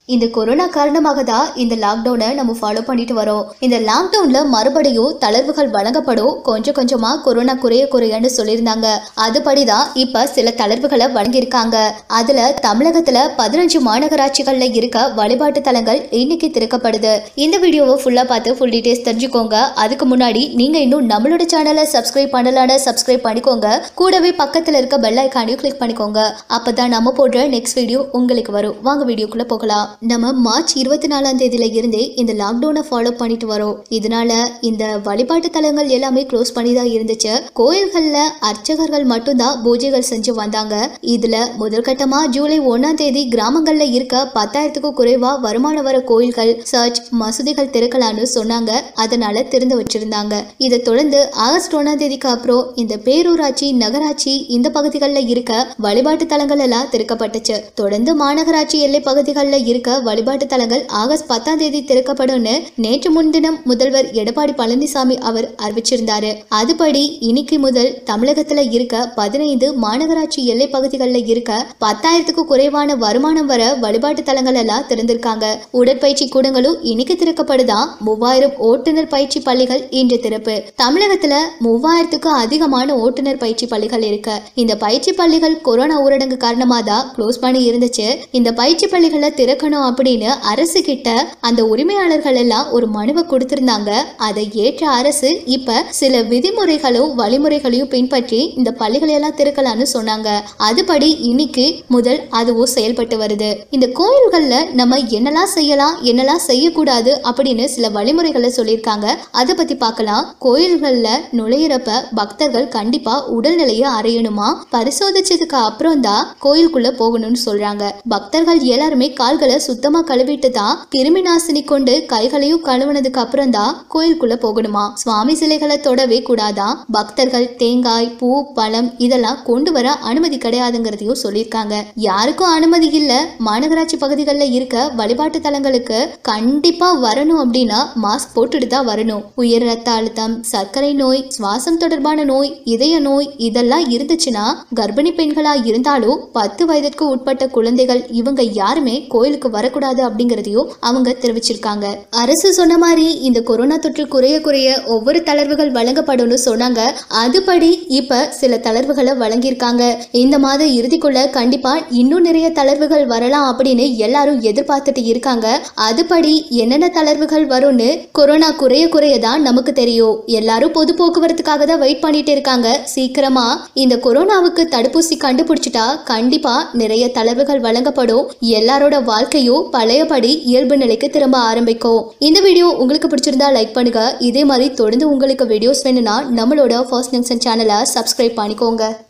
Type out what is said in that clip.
இந்த கொரோனா காரணமாக தான் இந்த லாக்டவுனை நம்ம ஃபாலோ பண்ணிட்டு வரோம். இந்த லாக்டவுன்ல மறுபடியும் தளர்வுகள் வழங்கப்படும், கொஞ்சம் கொஞ்சமா கொரோனா குறையன்னு சொல்லியிருந்தாங்க. அதுபடிதான் இப்ப சில தளர்வுகளை வழங்கியிருக்காங்க. அதுல தமிழகத்துல 15 மாநகராட்சிகள்ல இருக்க வழிபாட்டு தலங்கள் இன்னைக்கு திறக்கப்படுது. இந்த வீடியோவை ஃபுல்லா பார்த்து ஃபுல் டீடைல்ஸ் தெரிஞ்சுக்கோங்க. அதுக்கு முன்னாடி நீங்க இன்னும் நம்மளோட சேனலை சப்ஸ்கிரைப் பண்ணலான சப்ஸ்கிரைப் பண்ணிக்கோங்க. கூடவே பக்கத்துல இருக்க பெல் ஐகானையும் கிளிக் பண்ணிக்கோங்க. அப்பதான் நம்ம போடுற நெக்ஸ்ட் வீடியோ உங்களுக்கு வரும். வாங்க வீடியோக்குள்ள போகலாம். நம்ம மார்ச் 24ஆம் தேதியில இருந்தே இந்த லாக்டவுனை ஃபாலோ பண்ணிட்டு வரோம். இதனால இந்த வழிபாட்டு தலங்கள் எல்லாமே க்ளோஸ் பண்ணி தான் இருந்துச்சு. கோயில்கள்ல அர்ச்சகர்கள் மட்டும்தான் பூஜைகள் செஞ்சு வந்தாங்க. இதுல முதல் கட்டமா ஜூலை 1ஆம் தேதி கிராமங்கள்ல இருக்க 10,000க்கும் குறைவா வருமானம் வர கோயில்கள், சர்ச், மசூதிகள் திறக்கலான்னு சொன்னாங்க. அதனால திறந்து வச்சிருந்தாங்க. இதை தொடர்ந்து ஆகஸ்ட் 1ஆம் தேதிக்கு அப்புறம் இந்த பேரூராட்சி, நகராட்சி இந்த பகுதிகளில் இருக்க வழிபாட்டு தலங்கள் எல்லாம் திறக்கப்பட்டுச்சு. தொடர்ந்து மாநகராட்சி எல்லை பகுதிகளில் இருக்க வழிபாட்டு தலங்கள் ஆகஸ்ட் 10ஆம் தேதி திறக்கப்படும்னு நேற்று முன்தினம் முதல்வர் எடப்பாடி பழனிசாமி அவர் அறிவிச்சிருந்தாரு. அதுபடி இன்னைக்கு முதல் தமிழகத்துல இருக்க 15 மாநகராட்சி எல்லை பகுதிகளில் இருக்க 10,000க்கும் குறைவான வருமானம் வர வழிபாட்டு தலங்கள் எல்லாம் திறந்திருக்காங்க. உடற்பயிற்சி கூடங்களும் இன்னைக்கு திறக்கப்படுதான். 3000 ஓட்டுநர் பயிற்சி பள்ளிகள் இன்று திறப்பு. தமிழகத்துல 3000க்கும் அதிகமான ஓட்டுநர் பயிற்சி பள்ளிகள் இருக்கு. இந்த பயிற்சி பள்ளிகள் கொரோனா ஊரடங்கு காரணமா தான் க்ளோஸ் பண்ணி இருந்துச்சு. இந்த பயிற்சி பள்ளிகளை திறக்கணும் அப்படின்னு அரசு கிட்ட அந்த உரிமையாளர்கள் எல்லாம் ஒரு மனுவை கொடுத்திருந்தாங்க. அதை ஏற்ற அரசு இப்ப சில விதிமுறைகளும் வழிமுறைகளையும் பின்பற்றி இந்த பள்ளிகளை எல்லாம் திறக்கலாம்னு சொன்னாங்க. அதுபடி இன்னைக்கு முதல் அதுவும் செயல்பட்டு வருது. இந்த கோயில்கள்ல நம்ம என்னெல்லாம் செய்யலாம், என்னெல்லாம் செய்யக்கூடாது அப்படின்னு சில வழிமுறைகளை சொல்லியிருக்காங்க. அதை பத்தி பார்க்கலாம். கோயில்கள்ல நுழையிறப்ப பக்தர்கள் கண்டிப்பா உடல்நிலையை அறியணுமா, பரிசோதிச்சதுக்கு அப்புறம் தான் கோயிலுக்குள்ள போகணும்னு சொல்றாங்க. பக்தர்கள் எல்லாருமே கால்களை சுத்தமா கழுவிட்டு தான் கிருமி நாசினி கொண்டு கைகளையும் கழுவுனதுக்கு அப்புறம் தான் கோயிலுக்குள்ள போகணுமா. சுவாமி சிலைகளை தொடவே கூடாதான். பக்தர்கள் தேங்காய், பூ, பழம் இதெல்லாம் கொண்டு வர அனுமதி கிடையாதுங்கிறதையும் சொல்லியிருக்காங்க. யாருக்கும் அனுமதி இல்ல. மாநகராட்சி பகுதிகளில் இருக்க வழிபாட்டு தலங்களுக்கு கண்டிப்பா வரணும் அப்படின்னா மாஸ்க் போட்டுட்டு தான் வரணும். உயர் ரத்த அழுத்தம், சர்க்கரை நோய், சுவாசம் தொடர்பான நோய், இதய நோய் இதெல்லாம் இருந்துச்சுன்னா, கர்ப்பிணி பெண்களா இருந்தாலும் 10 வயதிற்கு உட்பட்ட குழந்தைகள் இவங்க யாருமே கோயிலுக்கு வரக்கூடாது அப்படிங்கறதையும் அவங்க தெரிவிச்சிருக்காங்க. அரசு சொன்ன மாதிரி இந்த கொரோனா தொற்று குறைய ஒவ்வொரு தளர்வுகள் வழங்கப்படும் சொன்னாங்க. அதுபடி இப்ப சில தளர்வுகளை வழங்கியிருக்காங்க. இந்த மாத இறுதிக்குள்ள கண்டிப்பா இன்னும் நிறைய தளர்வுகள் வரலாம் அப்படின்னு எல்லாரும் எதிர்பார்த்துட்டு இருக்காங்க. அதுபடி என்னென்ன தளர்வுகள் வரும்னு கொரோனா குறைய தான் நமக்கு தெரியும். எல்லாரும் பொது போக்குவரத்துக்காக தான் வெயிட் பண்ணிட்டு இருக்காங்க. சீக்கிரமா இந்த கொரோனாவுக்கு தடுப்பூசி கண்டுபிடிச்சிட்டா கண்டிப்பா நிறைய தளர்வுகள் வழங்கப்படும். எல்லாரோட வாழ்க்கையும் பழையபடி இயல்பு நிலைக்கு திரும்ப ஆரம்பிக்கும். இந்த வீடியோ உங்களுக்கு பிடிச்சிருந்தா லைக் பண்ணுங்க. இதே மாதிரி தொடர்ந்து உங்களுக்கு வீடியோஸ் வேணும்னா நம்மளோட ஃபர்ஸ்ட் ஜங்ஷன் சேனலை சப்ஸ்கிரைப் பண்ணிக்கோங்க.